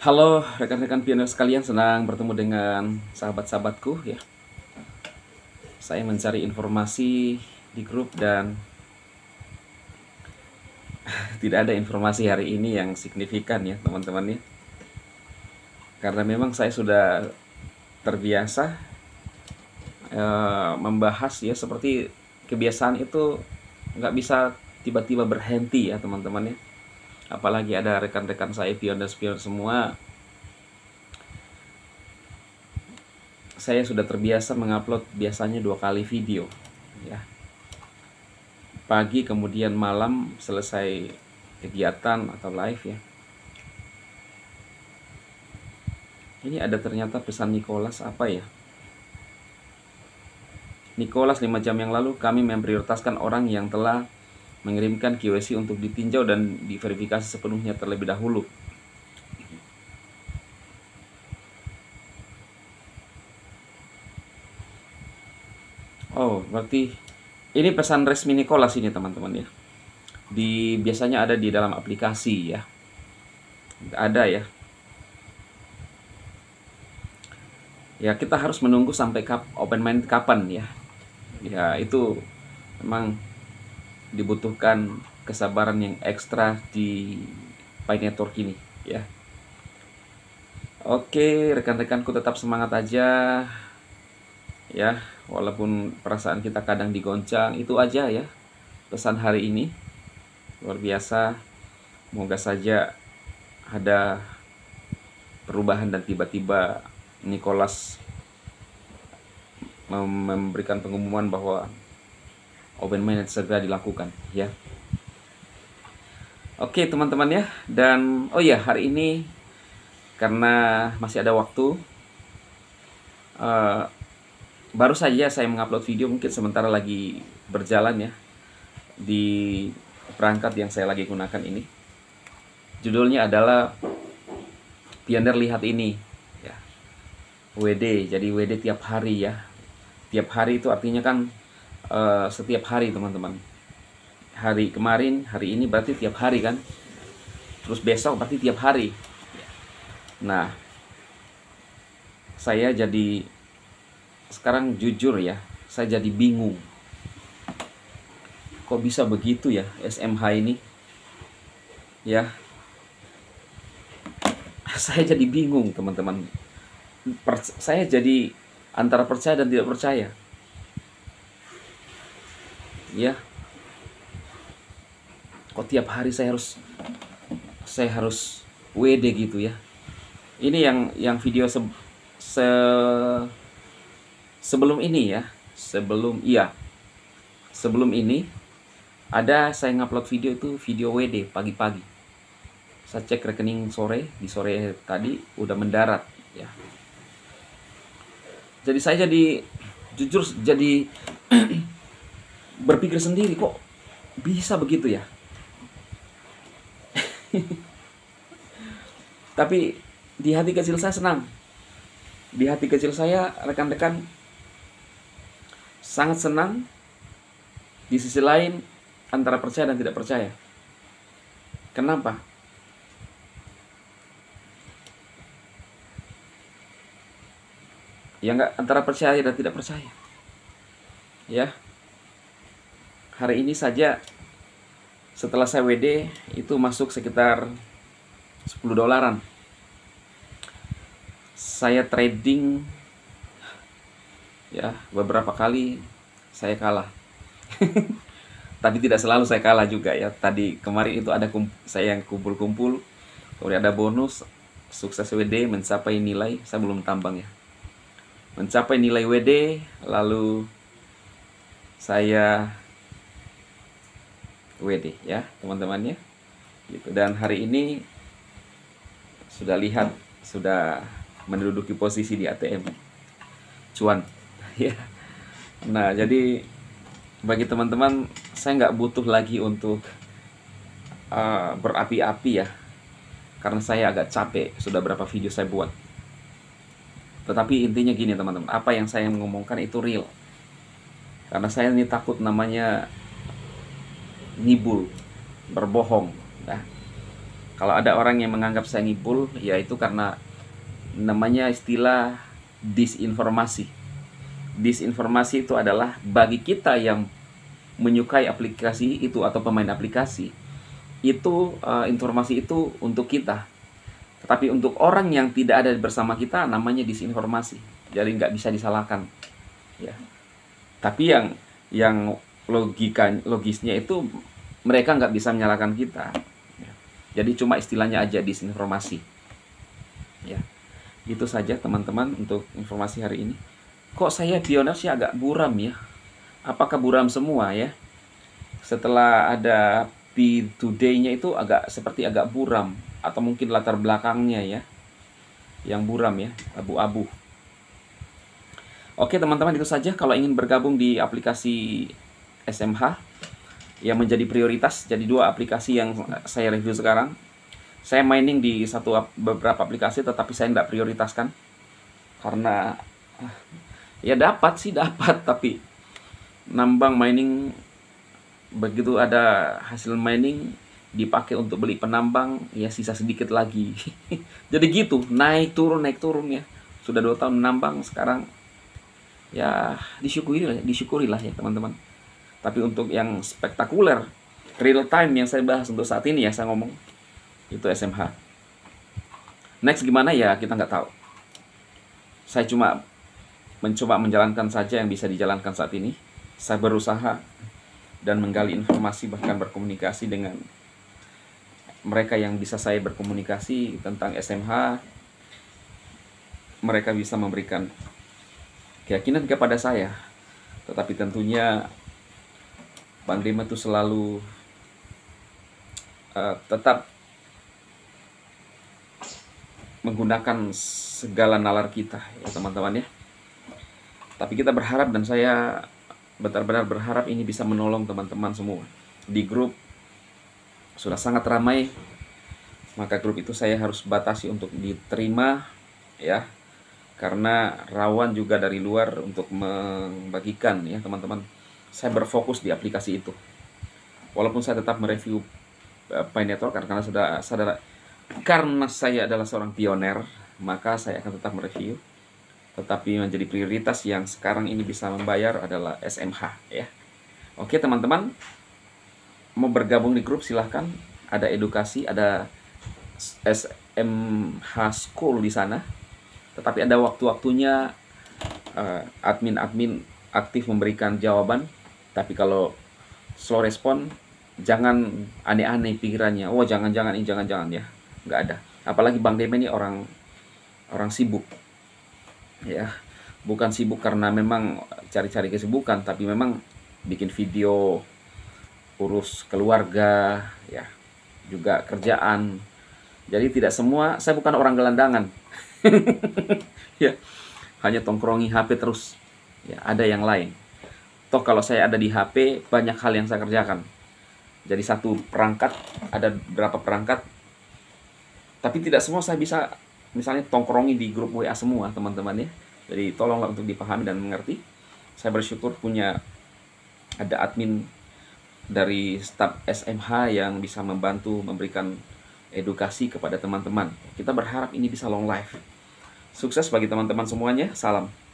Halo rekan-rekan pionir sekalian, senang bertemu dengan sahabat-sahabatku ya. Saya mencari informasi di grup dan tidak ada informasi hari ini yang signifikan ya teman-teman ya. Karena memang saya sudah terbiasa membahas ya, seperti kebiasaan itu nggak bisa tiba-tiba berhenti ya teman-teman ya. Apalagi ada rekan-rekan saya pionir-pionir semua. Saya sudah terbiasa mengupload biasanya 2 kali video ya, pagi kemudian malam selesai kegiatan atau live ya. Ini ada ternyata pesan Nicholas apa ya. Nicholas, 5 jam yang lalu kami memprioritaskan orang yang telah mengirimkan KYC untuk ditinjau dan diverifikasi sepenuhnya terlebih dahulu. Oh, berarti ini pesan resmi Nicholas ini teman-teman ya. Biasanya ada di dalam aplikasi ya. Ada ya. Ya, kita harus menunggu sampai open mind kapan ya. Ya, itu memang dibutuhkan kesabaran yang ekstra di Pi Network ini ya. Oke, rekan-rekanku tetap semangat aja ya, walaupun perasaan kita kadang digoncang. Itu aja ya pesan hari ini. Luar biasa. Semoga saja ada perubahan dan tiba-tiba Nicholas memberikan pengumuman bahwa open minded segera dilakukan ya. Oke teman-teman ya. Dan oh ya, hari ini karena masih ada waktu, baru saja saya mengupload video, mungkin sementara lagi berjalan ya di perangkat yang saya lagi gunakan ini. Judulnya adalah Pionir Lihat Ini ya. WD, jadi WD tiap hari ya. Tiap hari itu artinya kan setiap hari teman-teman. Hari kemarin, hari ini berarti tiap hari kan. Terus besok berarti tiap hari. Nah, saya jadi sekarang jujur ya, saya jadi bingung. Kok bisa begitu ya SMH ini? Ya. Saya jadi bingung, teman-teman. Saya jadi antara percaya dan tidak percaya. Ya. Kok tiap hari saya harus WD gitu ya. Ini yang video sebelum ini ya. Sebelum ini ada saya ngupload video itu video WD pagi-pagi. Saya cek rekening di sore tadi udah mendarat ya. Jadi saya jujur jadi berpikir sendiri, kok bisa begitu ya. Tapi di hati kecil saya senang. Di hati kecil saya, rekan-rekan, sangat senang. Di sisi lain antara percaya dan tidak percaya. Kenapa? Ya enggak, antara percaya dan tidak percaya. Ya. Hari ini saja setelah saya WD itu masuk sekitar $10. Saya trading ya, beberapa kali saya kalah. Tapi tidak selalu saya kalah juga ya. Tadi kemarin itu ada saya yang kumpul-kumpul, kemudian ada bonus, sukses WD mencapai nilai, saya belum tambang ya, mencapai nilai WD, lalu saya WD ya teman-teman ya gitu. Dan hari ini sudah menduduki posisi di ATM cuan ya. Nah, jadi bagi teman-teman, saya nggak butuh lagi untuk berapi-api ya, karena saya agak capek, sudah berapa video saya buat. Tetapi intinya gini teman-teman, apa yang saya ngomongkan itu real. Karena saya ini takut namanya ngibul, berbohong ya. Kalau ada orang yang menganggap saya ngipul, ya itu karena namanya istilah disinformasi. Disinformasi itu adalah bagi kita yang menyukai aplikasi itu atau pemain aplikasi, itu informasi itu untuk kita. Tetapi untuk orang yang tidak ada bersama kita, namanya disinformasi. Jadi nggak bisa disalahkan. Ya. Tapi yang logisnya itu mereka nggak bisa menyalahkan kita. Ya. Jadi cuma istilahnya aja disinformasi. Ya. Itu saja teman-teman untuk informasi hari ini. Kok saya pioner sih agak buram ya? Apakah buram semua ya? Setelah ada P2Day-nya itu seperti agak buram, atau mungkin latar belakangnya ya yang buram ya, abu-abu. Oke teman-teman, itu saja. Kalau ingin bergabung di aplikasi SMH yang menjadi prioritas, jadi 2 aplikasi yang saya review sekarang. Saya mining di beberapa aplikasi, tetapi saya tidak prioritaskan karena ya dapat, tapi nambang mining, begitu ada hasil mining dipakai untuk beli penambang, ya sisa sedikit lagi. Jadi gitu, naik turun ya. Sudah 2 tahun menambang, sekarang ya disyukurilah ya teman-teman. Tapi untuk yang spektakuler, real time yang saya bahas untuk saat ini ya, saya ngomong itu SMH. Next gimana ya kita nggak tahu. Saya cuma mencoba menjalankan saja yang bisa dijalankan saat ini. Saya berusaha dan menggali informasi, bahkan berkomunikasi dengan mereka yang bisa saya berkomunikasi tentang SMH. Mereka bisa memberikan keyakinan kepada saya. Tetapi tentunya Bang Dema itu selalu tetap menggunakan segala nalar kita ya teman-teman ya. Tapi kita berharap, dan saya benar-benar berharap ini bisa menolong teman-teman semua. Di grup sudah sangat ramai, maka grup itu saya harus batasi untuk diterima ya, karena rawan juga dari luar untuk membagikan ya teman-teman. Saya berfokus di aplikasi itu, walaupun saya tetap mereview Pi Network karena karena saya adalah seorang pioner, maka saya akan tetap mereview. Tetapi menjadi prioritas yang sekarang ini bisa membayar adalah SMH ya. Oke teman-teman, mau bergabung di grup silahkan. Ada edukasi, ada SMH School di sana. Tetapi ada waktu-waktunya admin aktif memberikan jawaban. Tapi kalau slow respon, jangan aneh-aneh pikirannya. Oh jangan-jangan ya, nggak ada. Apalagi Bang Dema ini orang sibuk ya. Bukan sibuk karena memang cari-cari kesibukan, tapi memang bikin video, urus keluarga ya, juga kerjaan. Jadi tidak semua, saya bukan orang gelandangan. Ya, hanya tongkrongi HP terus. Ya, ada yang lain. Toh kalau saya ada di HP, banyak hal yang saya kerjakan. Jadi satu perangkat, ada berapa perangkat. Tapi tidak semua saya bisa misalnya tongkrongi di grup WA semua teman-teman ya. Jadi tolonglah untuk dipahami dan mengerti. Saya bersyukur punya ada admin dari staf SMH yang bisa membantu memberikan edukasi kepada teman-teman. Kita berharap ini bisa long life. Sukses bagi teman-teman semuanya. Salam.